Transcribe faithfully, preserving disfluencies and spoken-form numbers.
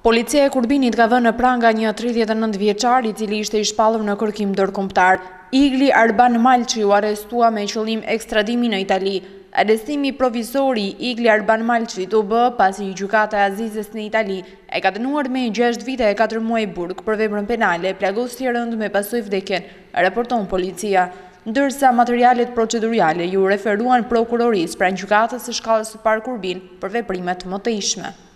Policia e Kurbinit ka dhënë në pranga një tridhjetë e nëntë vjeçar i cili ishte i shpallur në kërkim ndërkombëtar. Igli Arban Malçi u arrestua me qëllim ekstradimi në Itali. Arrestimi provizor i Igli Arban Malçit u bë pasi gjykata e Azizës në Itali e ka dënuar me gjashtë vite e katër muaj burg për veprën penale plagosje rënd me pasojë vdekjen, raporton policia. Ndërsa materialet procedurale ju referuan prokurorisë pranë gjykatës së shkallës së parë Kurbin për veprimet mëtejshme.